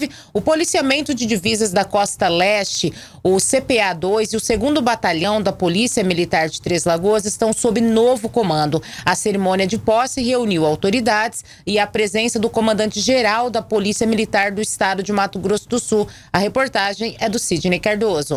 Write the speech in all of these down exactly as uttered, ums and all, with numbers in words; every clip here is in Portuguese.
O policiamento de divisas da Costa Leste, o C P A dois e o segundo Batalhão da Polícia Militar de Três Lagoas estão sob novo comando. A cerimônia de posse reuniu autoridades e a presença do comandante-geral da Polícia Militar do Estado de Mato Grosso do Sul. A reportagem é do Sidney Cardoso.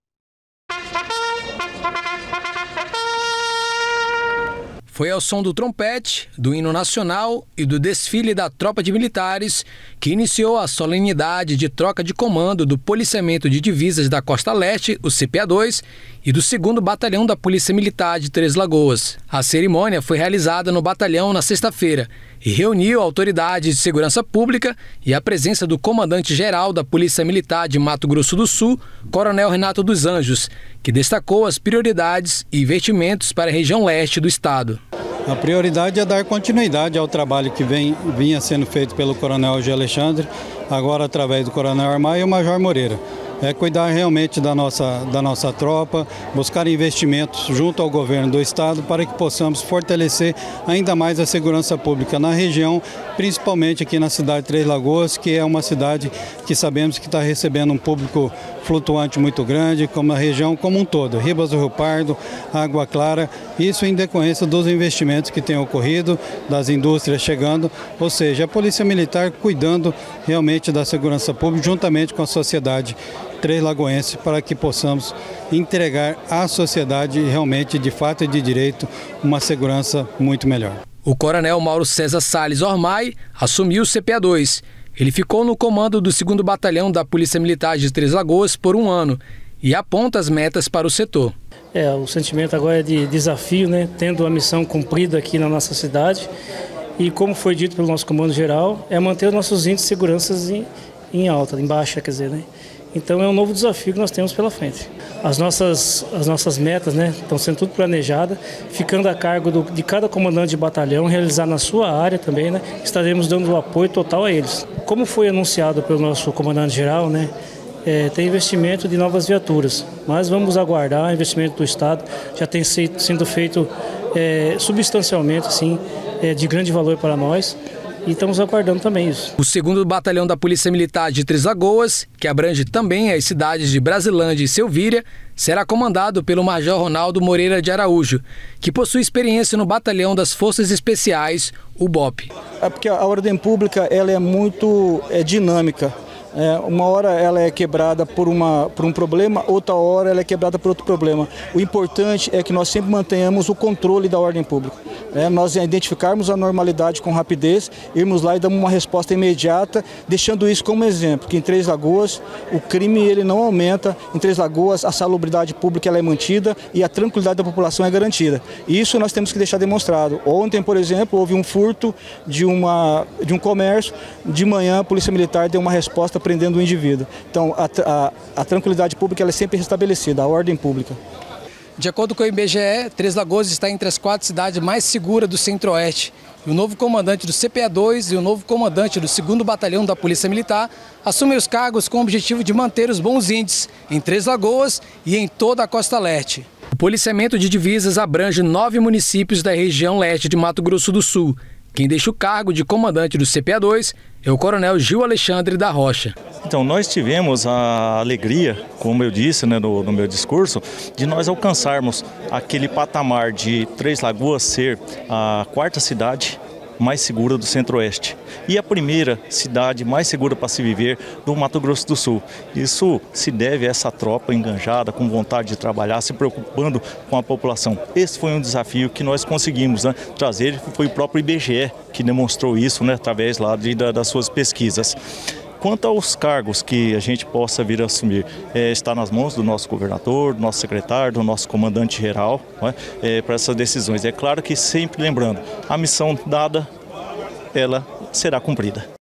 Foi ao som do trompete, do hino nacional e do desfile da tropa de militares que iniciou a solenidade de troca de comando do Policiamento de Divisas da Costa Leste, o C P A dois, e do segundo Batalhão da Polícia Militar de Três Lagoas. A cerimônia foi realizada no batalhão na sexta-feira e reuniu autoridades de segurança pública e a presença do comandante-geral da Polícia Militar de Mato Grosso do Sul, Coronel Renato dos Anjos, que destacou as prioridades e investimentos para a região leste do estado. A prioridade é dar continuidade ao trabalho que vem, vinha sendo feito pelo Coronel G. Alexandre, agora através do Coronel Armai e o Major Moreira. É cuidar realmente da nossa, da nossa tropa, buscar investimentos junto ao governo do estado para que possamos fortalecer ainda mais a segurança pública na região, principalmente aqui na cidade de Três Lagoas, que é uma cidade que sabemos que está recebendo um público flutuante muito grande, como a região como um todo, Ribas do Rio Pardo, Água Clara, isso em decorrência dos investimentos que têm ocorrido, das indústrias chegando, ou seja, a Polícia Militar cuidando realmente da segurança pública juntamente com a sociedade Três Lagoense para que possamos entregar à sociedade realmente, de fato e de direito, uma segurança muito melhor. O coronel Mauro César Salles Ormai assumiu o C P A dois. Ele ficou no comando do segundo Batalhão da Polícia Militar de Três Lagoas por um ano e aponta as metas para o setor. É, o sentimento agora é de desafio, né? Tendo a missão cumprida aqui na nossa cidade e, como foi dito pelo nosso comando-geral, é manter os nossos índices de segurança em, em alta, em baixa, quer dizer, né? Então é um novo desafio que nós temos pela frente. As nossas, as nossas metas, né, estão sendo tudo planejadas, ficando a cargo do, de cada comandante de batalhão, realizar na sua área também, né, estaremos dando o apoio total a eles. Como foi anunciado pelo nosso comandante-geral, né, é, tem investimento de novas viaturas, mas vamos aguardar o investimento do Estado, já tem sido feito é, substancialmente, assim, é, de grande valor para nós. E estamos aguardando também isso. O segundo Batalhão da Polícia Militar de Três Lagoas, que abrange também as cidades de Brasilândia e Selvíria, será comandado pelo Major Ronaldo Moreira de Araújo, que possui experiência no Batalhão das Forças Especiais, o B O P. É porque a ordem pública ela é muito é, dinâmica. É, uma hora ela é quebrada por, uma, por um problema, outra hora ela é quebrada por outro problema. O importante é que nós sempre mantenhamos o controle da ordem pública. É, nós identificarmos a normalidade com rapidez, irmos lá e damos uma resposta imediata, deixando isso como exemplo, que em Três Lagoas o crime ele não aumenta, em Três Lagoas a salubridade pública ela é mantida e a tranquilidade da população é garantida. Isso nós temos que deixar demonstrado. Ontem, por exemplo, houve um furto de, uma, de um comércio, de manhã a Polícia Militar deu uma resposta prendendo o indivíduo. Então, a, a, a tranquilidade pública ela é sempre restabelecida, a ordem pública. De acordo com o I B G E, Três Lagoas está entre as quatro cidades mais seguras do Centro-Oeste. E o novo comandante do C P A dois e o novo comandante do segundo Batalhão da Polícia Militar assumem os cargos com o objetivo de manter os bons índices em Três Lagoas e em toda a Costa Leste. O policiamento de divisas abrange nove municípios da região leste de Mato Grosso do Sul. Quem deixa o cargo de comandante do C P A dois é o Coronel Gil Alexandre da Rocha. Então, nós tivemos a alegria, como eu disse, né, no, no meu discurso, de nós alcançarmos aquele patamar de Três Lagoas ser a quarta cidade mais segura do Centro-Oeste e a primeira cidade mais segura para se viver do Mato Grosso do Sul. Isso se deve a essa tropa enganjada, com vontade de trabalhar, se preocupando com a população. Esse foi um desafio que nós conseguimos, né, trazer, foi o próprio I B G E que demonstrou isso, né, através lá de, da, das suas pesquisas. Quanto aos cargos que a gente possa vir a assumir, é, está nas mãos do nosso governador, do nosso secretário, do nosso comandante-geral, é, é, para essas decisões. É claro que sempre lembrando, a missão dada, ela será cumprida.